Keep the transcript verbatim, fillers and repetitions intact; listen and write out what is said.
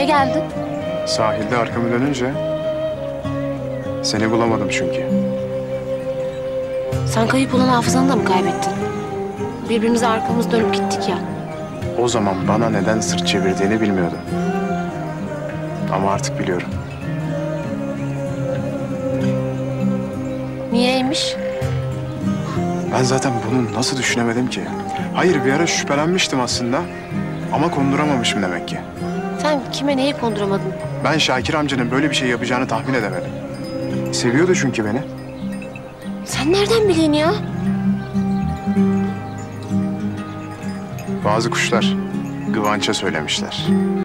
geldin? Sahilde arkamı dönünce seni bulamadım çünkü. Sen kayıp olan hafızanı da mı kaybettin? Birbirimize arkamız dönüp gittik ya. O zaman bana neden sırt çevirdiğini bilmiyordum. Ama artık biliyorum. Niyeymiş? Ben zaten bunu nasıl düşünemedim ki? Hayır, bir ara şüphelenmiştim aslında. Ama konduramamışım demek ki. Sen kime neyi konduramadın? Ben Şakir amcanın böyle bir şey yapacağını tahmin edemedim. Seviyordu çünkü beni. Sen nereden bileyim ya? Bazı kuşlar Kıvanç'a söylemişler.